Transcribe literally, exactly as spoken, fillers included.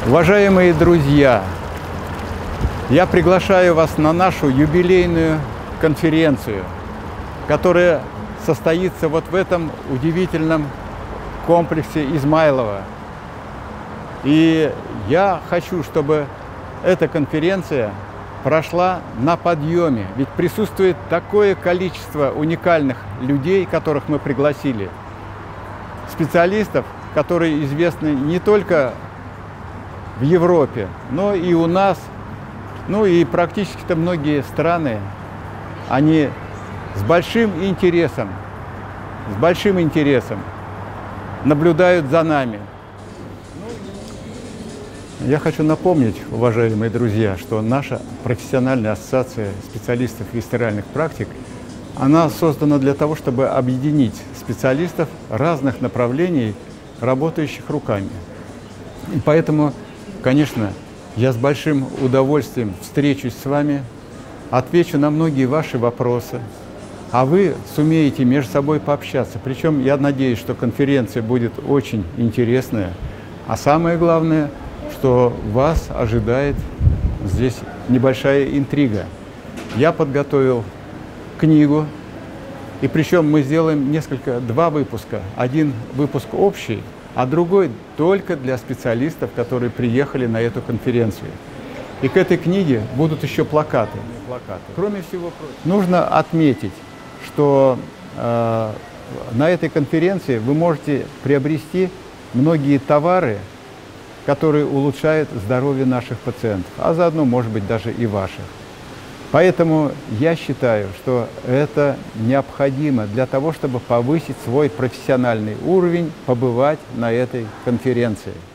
Уважаемые друзья, я приглашаю вас на нашу юбилейную конференцию, которая состоится вот в этом удивительном комплексе Измайлово. И я хочу, чтобы эта конференция прошла на подъеме, ведь присутствует такое количество уникальных людей, которых мы пригласили, специалистов, которые известны не только в Европе, но и у нас, ну и практически-то многие страны, они с большим интересом, с большим интересом наблюдают за нами. Я хочу напомнить, уважаемые друзья, что наша профессиональная ассоциация специалистов вестибулярных практик, она создана для того, чтобы объединить специалистов разных направлений, работающих руками. И поэтому, конечно, я с большим удовольствием встречусь с вами, отвечу на многие ваши вопросы, а вы сумеете между собой пообщаться. Причем я надеюсь, что конференция будет очень интересная, а самое главное, что вас ожидает здесь небольшая интрига. Я подготовил книгу, и причем мы сделаем несколько, два выпуска. Один выпуск общий, а другой только для специалистов, которые приехали на эту конференцию. И к этой книге будут еще плакаты. плакаты. Кроме всего прочего, нужно отметить, что э, на этой конференции вы можете приобрести многие товары, которые улучшают здоровье наших пациентов, а заодно, может быть, даже и ваших. Поэтому я считаю, что это необходимо для того, чтобы повысить свой профессиональный уровень, побывать на этой конференции.